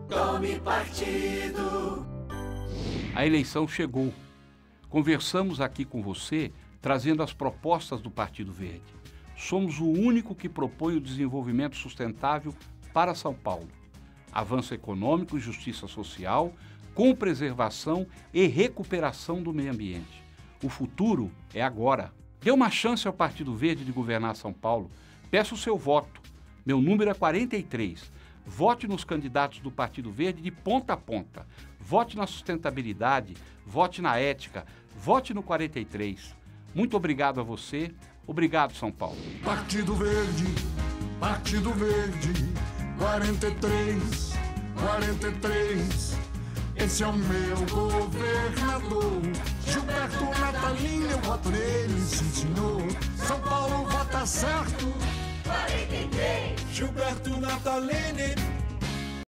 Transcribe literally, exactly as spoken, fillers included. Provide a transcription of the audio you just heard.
Tome partido. A eleição chegou. Conversamos aqui com você, trazendo as propostas do Partido Verde. Somos o único que propõe o desenvolvimento sustentável para São Paulo. Avanço econômico e justiça social, com preservação e recuperação do meio ambiente. O futuro é agora. Dê uma chance ao Partido Verde de governar São Paulo. Peço o seu voto. Meu número é quarenta e três. Vote nos candidatos do Partido Verde de ponta a ponta. Vote na sustentabilidade, vote na ética, vote no quarenta e três. Muito obrigado a você. Obrigado, São Paulo. Partido Verde, Partido Verde, quarenta e três, quarenta e três. Esse é o meu governador. Gilberto Natalino, eu voto nele, sim senhor. São Paulo vota certo. quarenta e três. Gilberto Natalini.